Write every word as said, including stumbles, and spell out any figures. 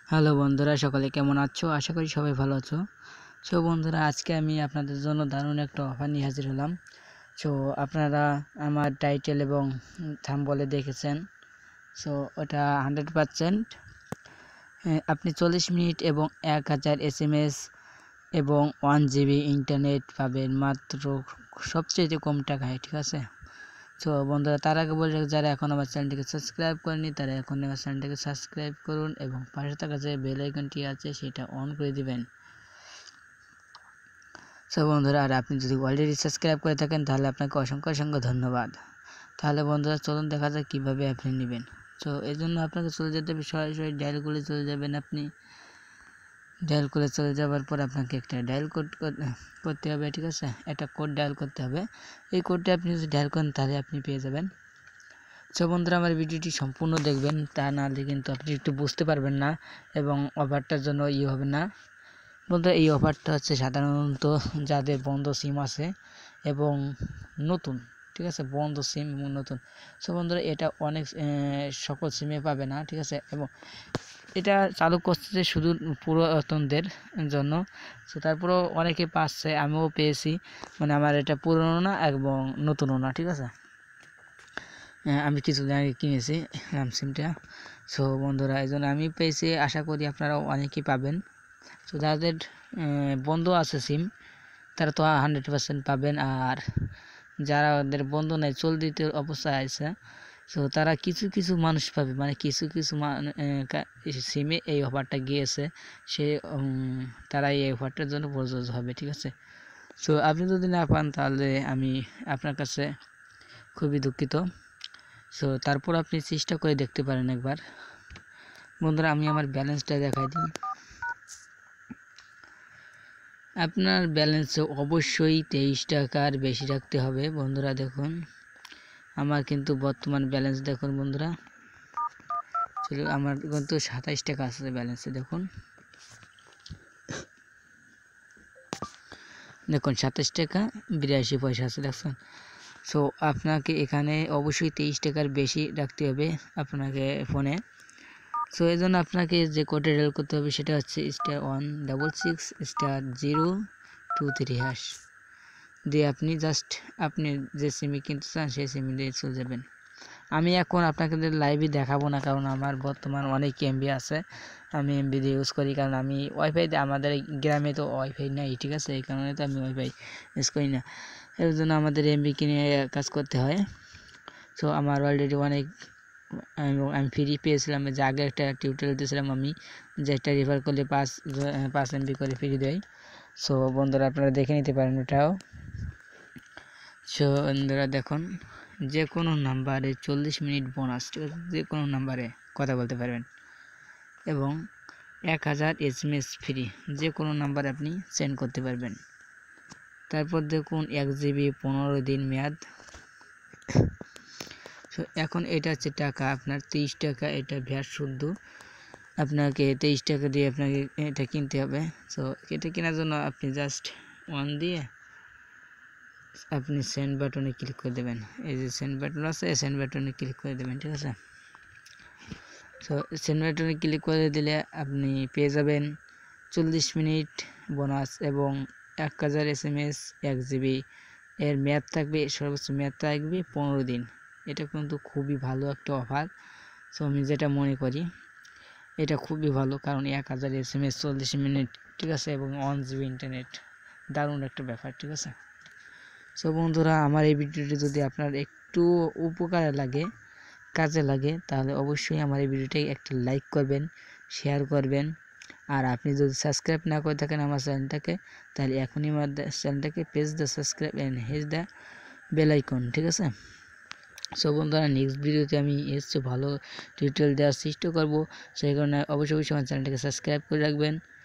Hello বন্ধুরা, সকলে কেমন আছো? আশা করি সবাই ভালো আছো। সো বন্ধুরা, আজকে আমি আপনাদের জন্য দারুণ একটা অফার নিয়ে হাজির হলাম। সো আপনারা আমার টাইটেল এবং থাম্বনেলে দেখেছেন। সো ওটা হান্ড্রেড পারসেন্ট আপনি চল্লিশ মিনিট এবং এক হাজার এস এম এস এবং ওয়ান জিবি ইন্টারনেট পাবেন মাত্র সবচেয়ে কম টাকায়, ঠিক আছে? তো বন্ধুরা, তার আগে বলে রাখি, যারা এখন আমার চ্যানেলটিকে সাবস্ক্রাইব করেনি তারা এখন আমার চ্যানেলটিকে সাবস্ক্রাইব করুন এবং পাশে থাকা যে বেল আইকনটি আছে সেটা অন করে দিবেন। সো বন্ধুরা, আর আপনি যদি অলরেডি সাবস্ক্রাইব করে থাকেন তাহলে আপনাকে অসংখ্য অসংখ্য ধন্যবাদ। তাহলে বন্ধুরা, চলুন দেখা যাক কীভাবে আপনি নেবেন। সো এই জন্য আপনাকে চলে যেতে হবে সরাসরি ডায়াল করে চলে যাবেন। আপনি ডায়াল করে চলে যাওয়ার পর আপনাকে একটা ডায়াল কোড করতে হবে, ঠিক আছে? একটা কোড ডায়াল করতে হবে। এই কোডটা আপনি যদি ডায়াল করেন তাহলে আপনি পেয়ে যাবেন। সো বন্ধুরা, আমার ভিডিওটি সম্পূর্ণ দেখবেন, তা নাহলে কিন্তু আপনি একটু বুঝতে পারবেন না এবং অফারটার জন্য ইয়ে হবে না। বন্ধুরা, এই অফারটা হচ্ছে সাধারণত যাদের বন্ধ সিম আছে এবং নতুন, ঠিক আছে, বন্ধ সিম এবং নতুন। সো বন্ধুরা, এটা অনেক সকল সিমে পাবে না, ঠিক আছে? এবং এটা চালু করছে শুধু পুরাতনদের জন্য। সো তারপরেও অনেকে পাচ্ছে, আমিও পেয়েছি। মানে আমার এটা পুরনো না এবং নতুনও না, ঠিক আছে? আমি কিছুদিন আগে কিনেছি রাম সিমটা। সো বন্ধুরা, এই জন্য আমি পেয়েছি, আশা করি আপনারাও অনেকেই পাবেন। সো যাদের বন্ধ আছে সিম তারা তো হান্ড্রেড পার্সেন্ট পাবেন, আর যারা ওদের বন্ধ নেই, চলতি অবস্থায় আছে, সো তারা কিছু কিছু মানুষ পাবে, মানে কিছু কিছু সিমে এই অফারটা গিয়েছে, সে তারাই এই অফারটার জন্য প্রযোজ্য হবে, ঠিক আছে? সো আপনি যদি না পান তাহলে আমি আপনার কাছে খুবই দুঃখিত। সো তারপর আপনি চেষ্টা করে দেখতে পারেন একবার। বন্ধুরা, আমি আমার ব্যালেন্সটা দেখাই দিই। আপনার ব্যালেন্সে অবশ্যই তেইশ টাকার বেশি রাখতে হবে। বন্ধুরা দেখুন, আমার কিন্তু বর্তমান ব্যালেন্স দেখুন বন্ধুরা, চলো আমার কিন্তু সাতাইশ টাকা আছে ব্যালেন্সে। দেখুন দেখুন সাতাইশ টাকা বিরাশি পয়সা আছে, দেখছেন? সো আপনাকে এখানে অবশ্যই তেইশ টাকার বেশি রাখতে হবে আপনাকে ফোনে। সো এই জন্য আপনাকে যে কোডে ডায়াল করতে হবে সেটা হচ্ছে star one double six star zero two three hash দিয়ে আপনি জাস্ট আপনি যে সিমে কিনতে চান সেই সিমে দিয়ে চলে যাবেন। আমি এখন আপনাকে লাইভে দেখাবো না, কারণ আমার বর্তমান অনেক এমবি আছে, আমি এমবি দিয়ে ইউজ করি, কারণ আমি ওয়াইফাই আমাদের গ্রামে তো ওয়াইফাই নাই, ঠিক আছে? এই কারণে তো আমি ওয়াইফাই ইউজ করি না, এর জন্য আমাদের এমবি কিনে কাজ করতে হয়। সো আমার অলরেডি অনেক আমি ফ্রি পেয়েছিলাম, যে আগে একটা টিউটোরিয়াল দিয়েছিলাম আমি, যেটা রেফার করলে পাঁচ পাঁচ এমবি করে ফ্রি দেয়। সো বন্ধুরা, আপনারা দেখে নিতে পারেন ওটাও। সো বন্ধুরা দেখুন, যে কোনো নাম্বারে চল্লিশ মিনিট বোনাস, ঠিক আছে? যে কোনো নাম্বারে কথা বলতে পারবেন এবং এক হাজার এস এম এস ফ্রি যে কোনো নাম্বারে আপনি সেন্ড করতে পারবেন। তারপর দেখুন এক জিবি পনেরো দিন মেয়াদ। সো এখন এটা হচ্ছে টাকা আপনার তেইশ টাকা, এটা ভ্যাট শুদ্ধ, আপনাকে তেইশ টাকা দিয়ে আপনাকে এটা কিনতে হবে। সো এটা কেনার জন্য আপনি জাস্ট ওয়ান দিয়ে আপনি সেন্ড বাটনে ক্লিক করে দেবেন। এই যে সেন্ড বাটন আছে, সেন্ড বাটনে ক্লিক করে দেবেন, ঠিক আছে? সো সেন্ড বাটনে ক্লিক করে দিলে আপনি পেয়ে যাবেন চল্লিশ মিনিট বোনাস এবং এক হাজার এস এম এস এক জিবি এর মেয়াদ থাকবে, সর্বোচ্চ মেয়াদ থাকবে পনেরো দিন। এটা কিন্তু খুবই ভালো একটা অফার। সো আমি যেটা মনে করি এটা খুবই ভালো, কারণ এক হাজার এস এম এস চল্লিশ মিনিট, ঠিক আছে, এবং ওয়ান জিবি ইন্টারনেট, দারুণ একটা ব্যাপার, ঠিক আছে? সো বন্ধুরা, আমার এই ভিডিওটি যদি আপনার একটু উপকারে লাগে, কাজে লাগে, তাহলে অবশ্যই আমার এই ভিডিওটাই একটা লাইক করবেন, শেয়ার করবেন। আর আপনি যদি সাবস্ক্রাইব না করে থাকেন আমার চ্যানেলটাকে, তাহলে এখনই আমার চ্যানেলটাকে press the subscribe and hit the bell icon, ঠিক আছে? সো বন্ধুরা, নেক্সট ভিডিওতে আমি এসে ভালো টিউটোরিয়াল দেওয়ার চেষ্টা করবো, সেই কারণে অবশ্যই অবশ্যই আমার চ্যানেলটাকে সাবস্ক্রাইব করে রাখবেন।